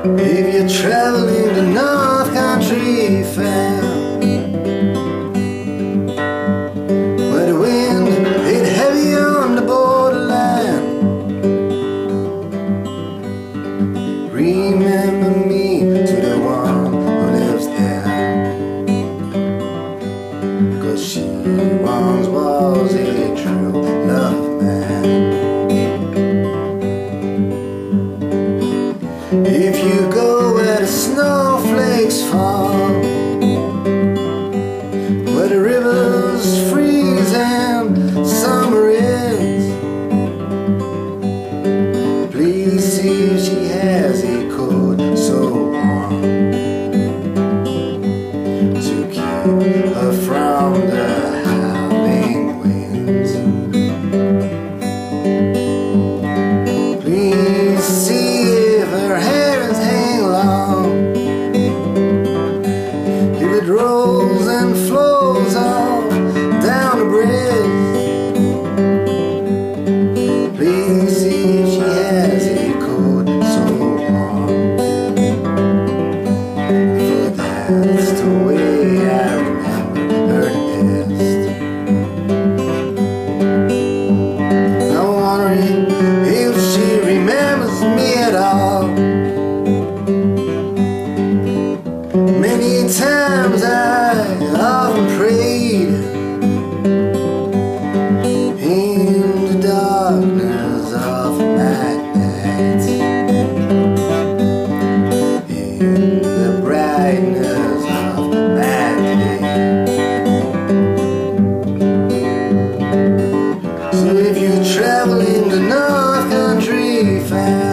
If you're traveling to North Country Fair, where the wind hit heavy on the borderland, remember me to the one who lives there, 'cause she once was a true love man. If you go where the snowflakes fall, where the rivers freeze and summer ends, please see if she has a coat so warm to keep her from the howling winds. Please see if her hands hang long, if it rolls and flows all down the bridge. Please see if she has a coat so warm, for that's the way I remember her best. I'm wondering if she remembers me at all. Many times I often prayed in the darkness of my night, in the brightness of my day. So if you're traveling to North Country Fair,